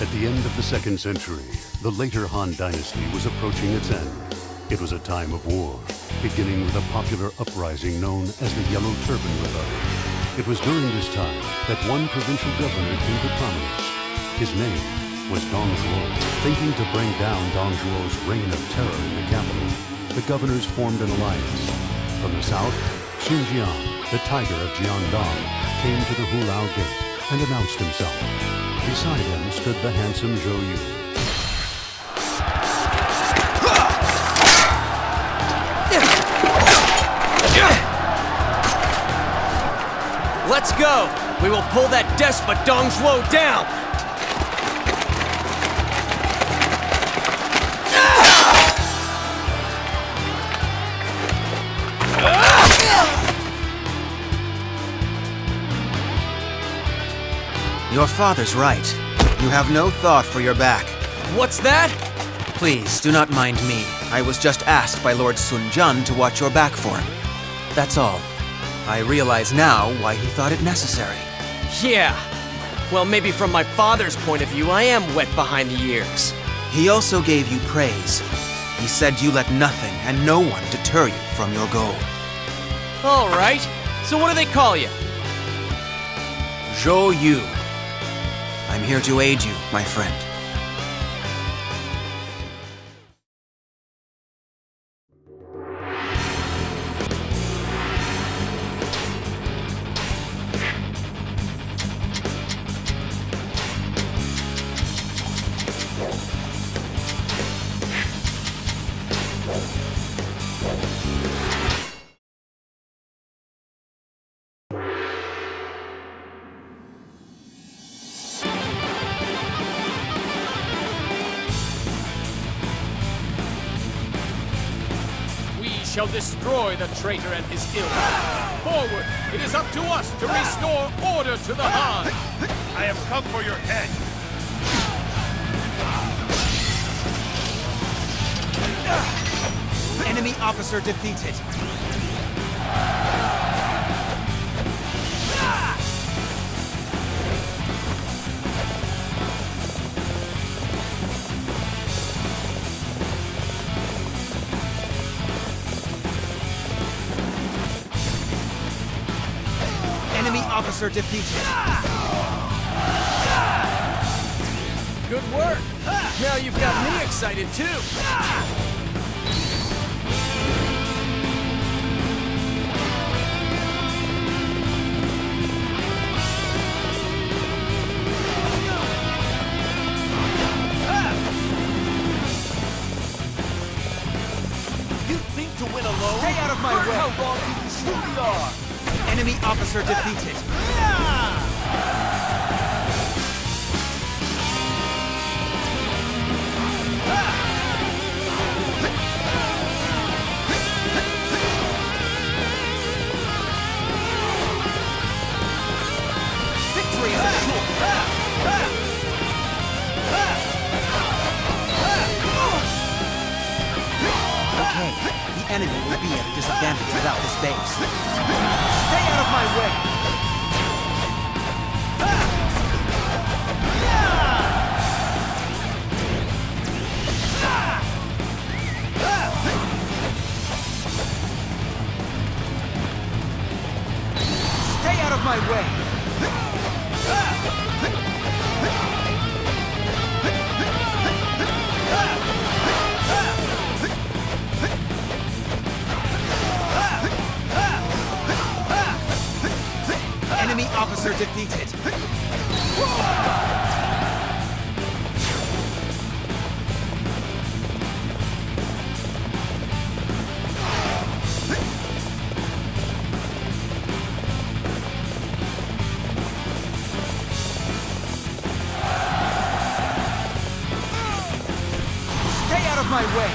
At the end of the 2nd century, the later Han Dynasty was approaching its end. It was a time of war, beginning with a popular uprising known as the Yellow Turban Rebellion. It was during this time that one provincial governor came to prominence. His name was Dong Zhou. Thinking to bring down Dong Zhuo's reign of terror in the capital, the governors formed an alliance. From the south, Xinjiang, the tiger of Jiangdong, came to the Hulao Gate and announced himself. Beside him stood the handsome Zhou. Let's go! We will pull that despot Dong Zhuo down! Your father's right. You have no thought for your back. What's that? Please, do not mind me. I was just asked by Lord Sun Jian to watch your back for him. That's all. I realize now why he thought it necessary. Yeah. Well, maybe from my father's point of view, I am wet behind the ears. He also gave you praise. He said you let nothing and no one deter you from your goal. All right. So what do they call you? Zhou Yu. I'm here to aid you, my friend. Shall destroy the traitor and his ilk. Forward! It is up to us to restore order to the Han! I have come for your head! Enemy officer defeated. Enemy officer defeated. Good work. Now you've got me excited too. You think to win alone? Stay out of my way. How wrong you truly are! Enemy officer defeated. Victory is assured. Okay, the enemy will be at a disadvantage without this base. Stay out of my way! Stay out of my way! Enemy officer defeated. Stay out of my way.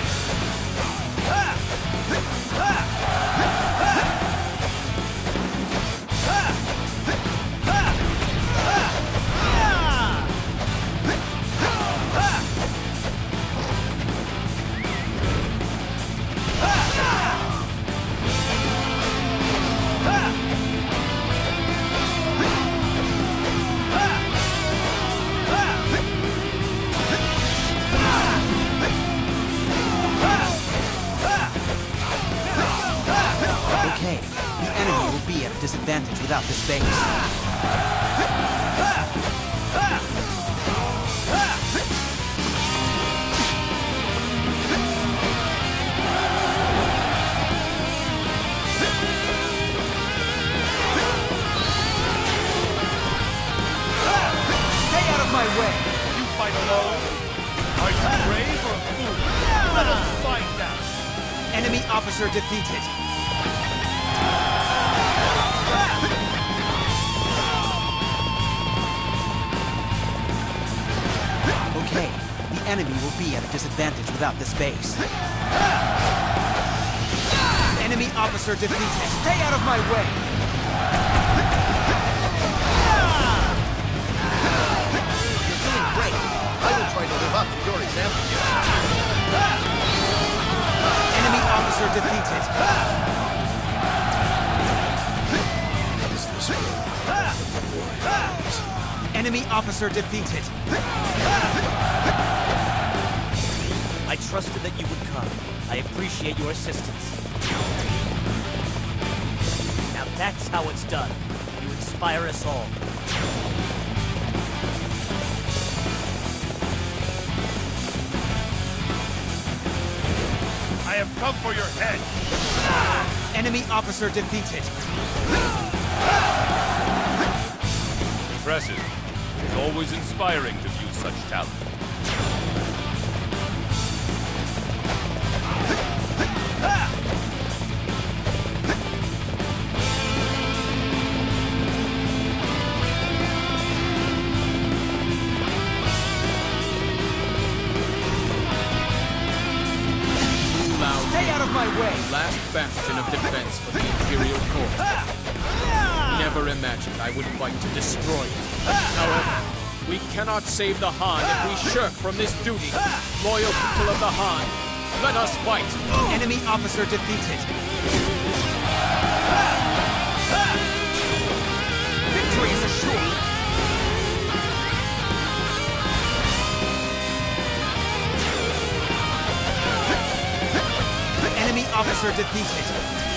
The enemy will be at a disadvantage without this base. Stay out of my way! You fight alone? Are you brave or fool? Let us find out! Enemy officer defeated. Okay, the enemy will be at a disadvantage without this base. Enemy officer defeated. Stay out of my way! You're doing great. I will try to live up to your example. Enemy officer defeated. Is this road? Enemy officer defeated. I trusted that you would come. I appreciate your assistance. Now that's how it's done. You inspire us all. I have come for your head! Enemy officer defeated. Impressive. It's always inspiring to view such talent. Stay out of my way! Last bastion of defense for the Imperial Court. Never imagined I would fight to destroy it. However, we cannot save the Han if we shirk from this duty. Loyal people of the Han, let us fight! Enemy officer defeated. Victory is assured! Enemy officer defeated.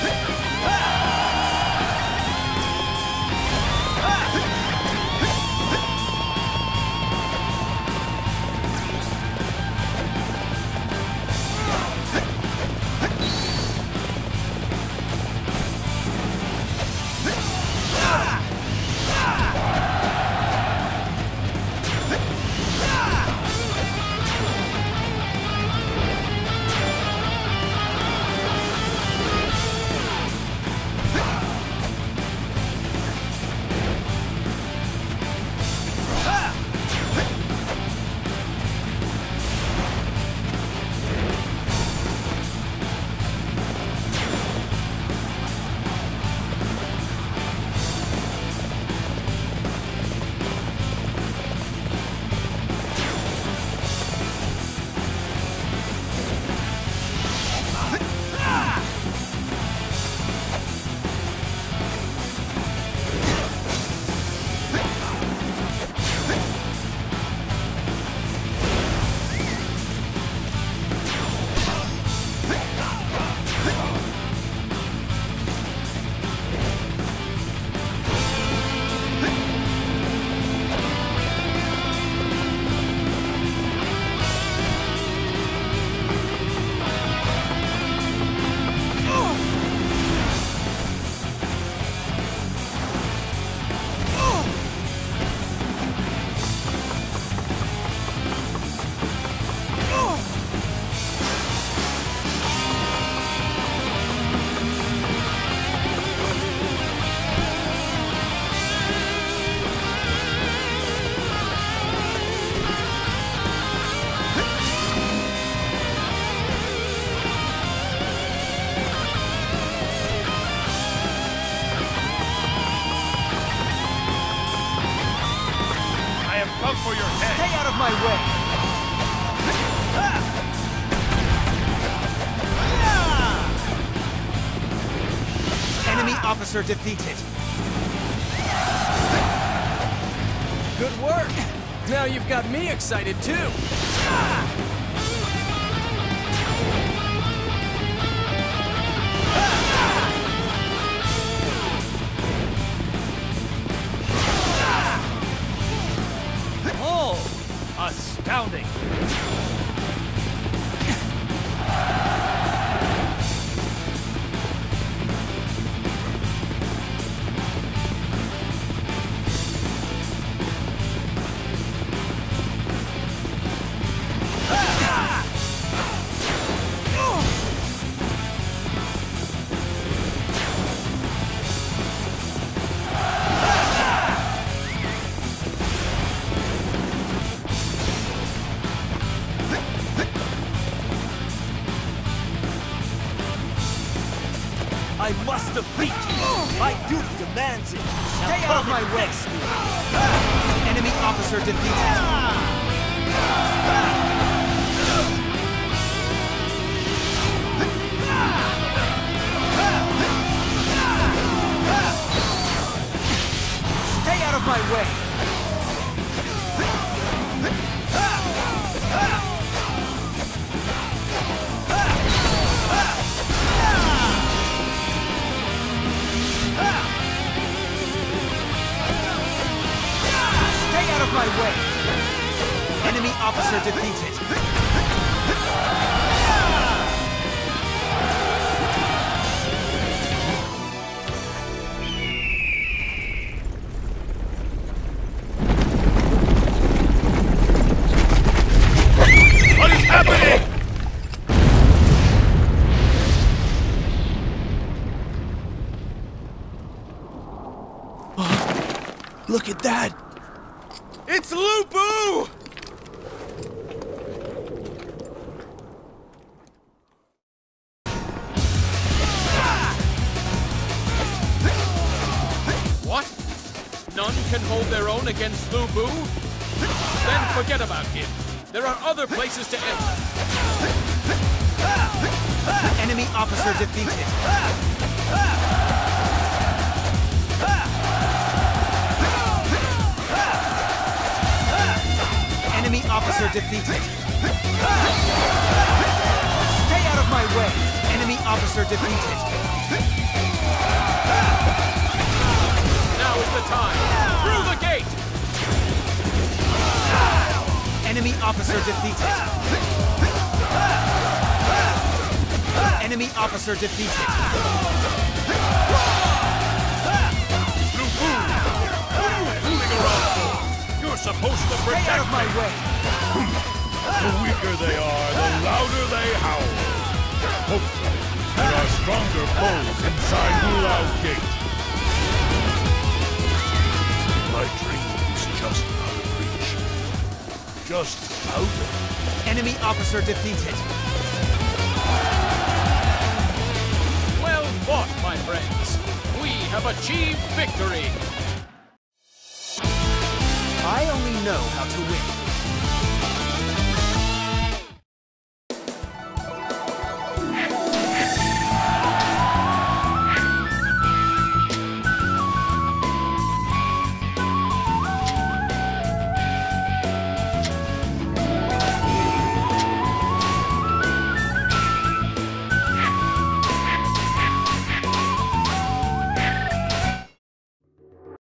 Come for your head! Stay out of my way! Enemy officer defeated. Good work! Now you've got me excited too! the breach! My duty demands it! Stay out of my way! Enemy officer defeated! Stay out of my way! Stay out of my way! Enemy officer defeated! What is happening? Look at that! It's Lu Bu! What? None can hold their own against Lu Bu? Then forget about him. There are other places to enter. Enemy officer defeated! Enemy officer defeated! Stay out of my way! Enemy officer defeated! Now is the time! Through the gate! Enemy officer defeated! Enemy officer defeated! Lu Bu! What are you fooling around for? You're supposed to protect Stay out of my me. way! The weaker they are, the louder they howl. Hopefully, there are stronger foes inside Hulao Gate. My dream is just out of reach. Just out of... Enemy officer defeated! Well fought, my friends. We have achieved victory. I only know how to win.